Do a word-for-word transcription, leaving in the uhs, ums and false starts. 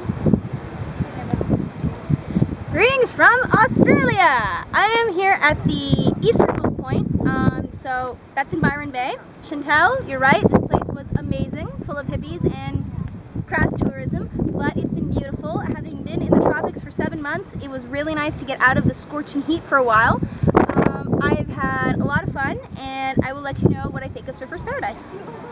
Greetings from Australia! I am here at the easternmost point, um, so that's in Byron Bay. Chantel, you're right, this place was amazing, full of hippies and crass tourism, but it's been beautiful. Having been in the tropics for seven months, it was really nice to get out of the scorching heat for a while. Um, I've had a lot of fun, and I will let you know what I think of Surfers Paradise.